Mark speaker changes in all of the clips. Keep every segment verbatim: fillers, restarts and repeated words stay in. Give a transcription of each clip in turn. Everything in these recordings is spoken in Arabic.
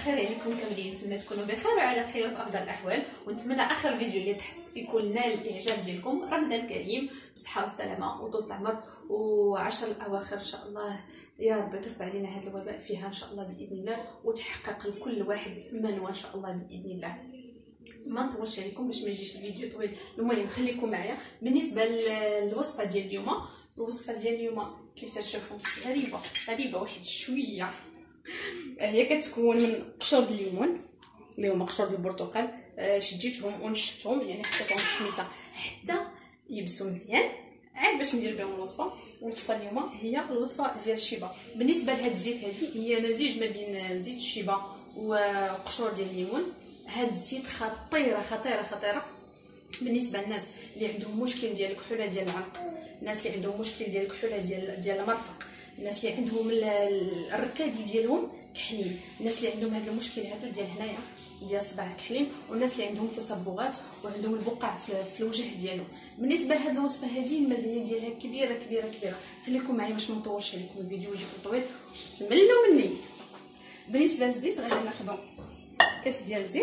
Speaker 1: الخير عليكم كاملين. نتمنى تكونوا بخير وعلى خير في افضل الاحوال، ونتمنى اخر فيديو اللي تحت يكون نال الاعجاب ديالكم. رمضان كريم بصحه وسلامه وطول العمر وعشر الاواخر ان شاء الله. يا رب ترفع علينا هذا الوباء فيها ان شاء الله باذن الله، وتحقق لكل واحد منوى ان شاء الله باذن الله. ما نطولش عليكم باش ما يجيش الفيديو طويل، المهم خليكم معايا. بالنسبه للوصفه ديال اليوم، الوصفه ديال اليوم كيف تشوفوا غريبه غريبه واحد شويه. هي كتكون من قشور الليمون اللي هما قشور البرتقال. شديتهم ونشفتهم، يعني حطيتهم في الشميسه حتى يبسوا مزيان عاد باش ندير بهم الوصفه. الوصفه اليوم هي الوصفه ديال الشيبه. بالنسبه لهاد الزيت هذه هي مزيج ما بين زيت الشيبه وقشور ديال الليمون. هاد الزيت خطيره خطيره خطيره بالنسبه للناس اللي عندهم مشكل ديال الكحوله ديال العنق، الناس اللي عندهم مشكل ديال الكحوله ديال ديال المرفق، الناس اللي عندهم الركابي ديالهم كحلين، الناس اللي عندهم هذا المشكل هادو ديال هنايا ديال صباع كحلين، والناس اللي عندهم تصبغات وعندهم البقع في الوجه ديالهم. بالنسبه لهاد الوصفه هذه المزايا ديالها كبيره كبيره كبيره. خليكم معايا باش ما نطولش عليكم الفيديو ويجيكم طويل، تملوا مني. بالنسبه للزيت غادي ناخذ كاس ديال الزيت،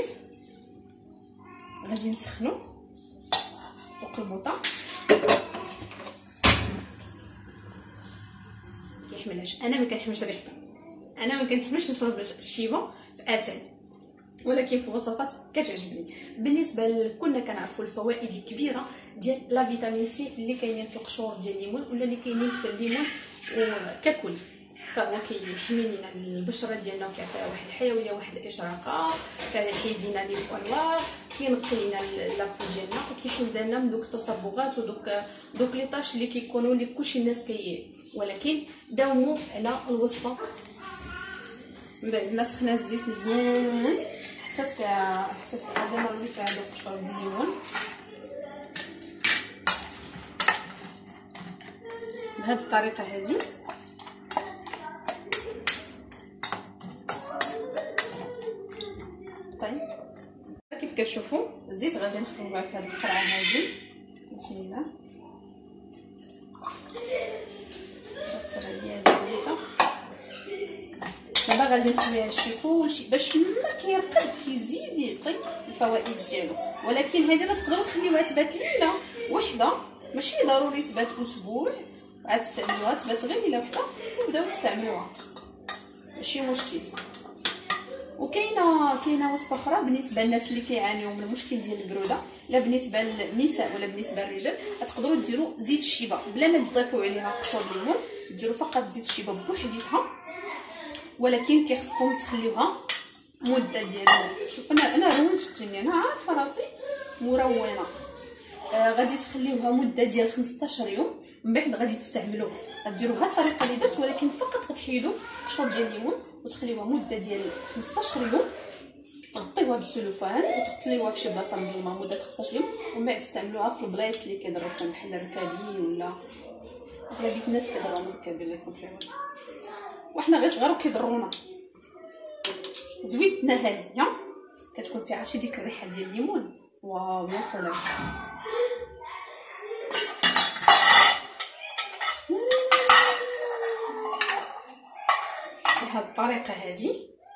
Speaker 1: غادي نسخنو فوق البوطه. كيحملهاش، انا ما كنحملش ريحته، انا ما كنحملش نشرب الشيبه في اتاي، ولكن في الوصفات كتعجبني. بالنسبه كنا كنعرفوا الفوائد الكبيره ديال لا فيتامين سي اللي كاينين في القشور ديال الليمون ولا اللي كاينين في الليمون ككل، فهو كيحمي لنا البشره ديالنا وكيعطيها واحد الحيويه واحد الاشراقه، كيحيد لنا لي بوانوار، كينقي لنا لابو ديالنا وكيحيد لنا من دوك التصبغات ودوك دوك لي طاش اللي كيكونوا اللي كلشي الناس كي. ولكن داوموا على الوصفه. من بعد ما سخنا الزيت مزيان حتى تفيها حتى تفيها زي ما وليت فيها دوك قشور الليمون بهذه الطريقه هذه. طيب كيف كتشوفوا الزيت غادي نخلوه في هذه القرعه هذه. بسم الله. دابا غادي نخليها شي كلشي باش ملي كيرقد كيزيد يعطي الفوائد ديالو. ولكن هذه راه تقدروا تخليوها تبات ليله وحده، ماشي ضروري تبات اسبوع عاد تستعملوها، تبات غير ليله وحده وبداو تستعملوها ماشي مشكل. وكاينه كاينه وصفه اخرى بالنسبه للناس اللي كيعانيو من المشكل ديال البروده، لا بالنسبه للنساء ولا بالنسبه للرجال. تقدروا ديروا زيت الشيبه بلا ما تضيفوا عليها قشور الليمون، ديروا فقط زيت الشيبه بوحديتها، ولكن كيخصكم تخليوها مده ديال شوف انا انا رونت الدنيا، انا عارفه راسي مرونه. آه غادي تخليوها مده ديال خمسطاش يوم، من بعد غادي تستعملوها. غديروا هاد الطريقه اللي درت، ولكن فقط غتحيدوا قشور ديال الليمون وتخليوها مده ديال خمسطاش يوم، تغطيوها بالسلوفان وتخليوها في شي بلاصه مظلمه مده خمسطاش يوم، ومن بعد تستعملوها في البلايص اللي كيضروا بحال الركابي ولا اغلبيه الناس كيضروا الركابي اللي يكون فيهم، وحنا غير صغار وكيضرونا. زويتنا ها هي كتكون فيها عرفتي ديك الريحه ديال الليمون، واو يا سلام. بهذه الطريقه هذه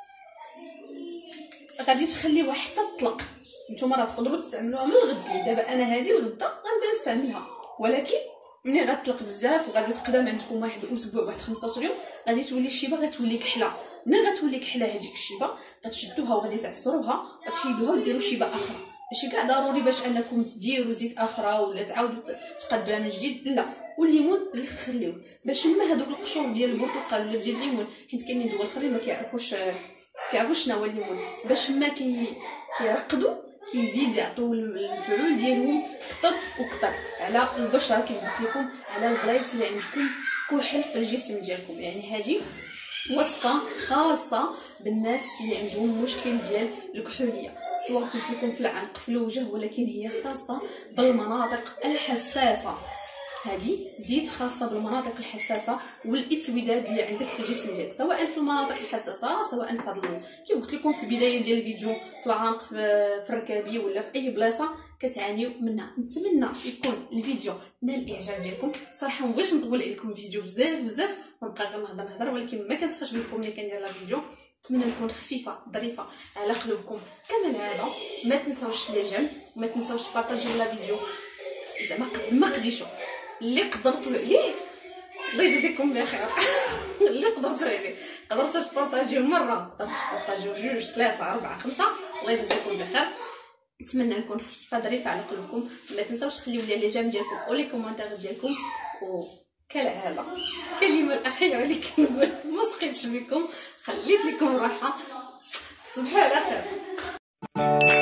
Speaker 1: غادي تخليوها حتى تطلق. نتوما راه تقدروا تستعملوها من الغد. دابا انا هذه الغدا غنبدا نستعملها، ولكن ملي غتطلق بزاف وغادي تقدم عندكم واحد الاسبوع واحد خمسطاش يوم غادي تولي الشيبه غتولي كحله. ملي غتولي كحله هذيك الشيبه غتشدوها وغادي تعصروها وتحيدوها وديروا شيبه اخرى. ماشي كاع ضروري باش انكم تديروا زيت اخرى ولا تعاودوا تقادوها من جديد، لا. والليمون غير خليوه باش ما هذوك القشور ديال البرتقال ولا ديال الليمون، حيت كاينين دول اخرين ما كيعرفوش كيعرفوش شنو هو الليمون، باش ما كي كيرقدوا كيزيد يعطيو الفعول ديالهم كثر وكثر على البشره. كيف قلت لكم على البلايص اللي عندكم كحل في الجسم ديالكم. يعني هذه وصفه خاصه بالناس اللي عندهم مشكل ديال الكحوليه، سواء قلت لكم في العنق في الوجه، ولكن هي خاصه بالمناطق الحساسه. هذه زيت خاصه بالمناطق الحساسه والاسوداد اللي عندك في الجسم ديالك، سواء في المناطق الحساسه سواء في هذا كيف قلت لكم في البدايه ديال الفيديو في العنق في الركابي ولا في اي بلاصه كتعانيو منها. نتمنى يكون الفيديو نال الاعجاب ديالكم. صراحه مبغيتش نطول عليكم الفيديو بزاف بزاف ونبقى غير نهضر نهضر، ولكن ما كنسخاش بكم ملي كندير لا فيديو. نتمنى نكون خفيفه ظريفه على قلوبكم كما العاده. ما تنساوش لي جيم وما تنساوش تبارطاجيو لا فيديو زعما قد ما قديتو اللي قدرتوا عليه. الله يجزيكم بخير. اللي قدرتوا عليه قدرتوا تبارطاجيو مره، قدرتوا تبارطاجيو جوج ثلاثه اربعه خمسه. الله يجزيكم بخير. نتمنى نكون خفيفه ظريفه على قلوبكم. ما تنساوش تخليو لي لي جيم ديالكم ولي كومونتير ديالكم. وكالعاده الكلمه الاخيره اللي كنقول ما سقيتش بكم، خليت لكم راحه. صبحوا على خير.